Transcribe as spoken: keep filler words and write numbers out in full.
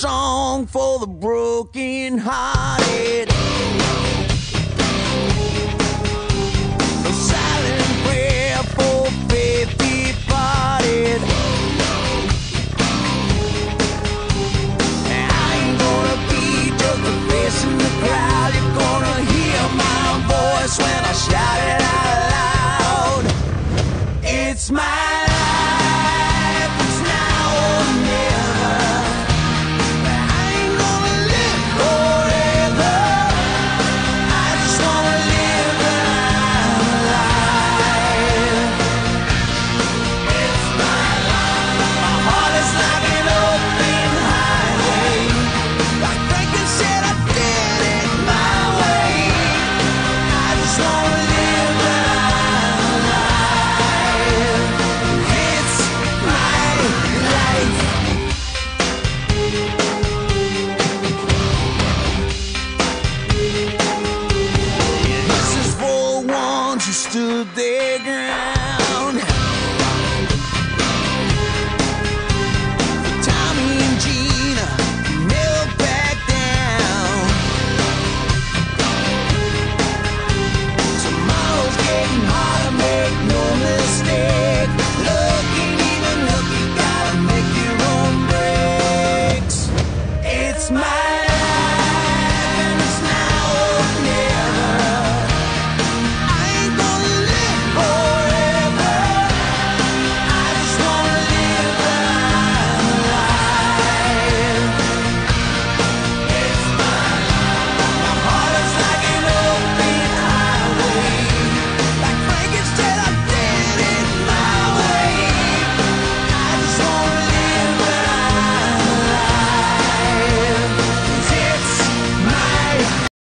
song for the broken hearted. A silent prayer for faith departed. I ain't gonna be just a face in the crowd. You're gonna hear my voice when I shout it out loud. It's my life, it's now or never. I ain't gonna live forever. I just wanna live when I'm alive. It's my life. My heart is like an open highway. Like Franklin said, I did it my way. I just wanna live when I'm alive. It's my life. This is for the ones who stood their ground.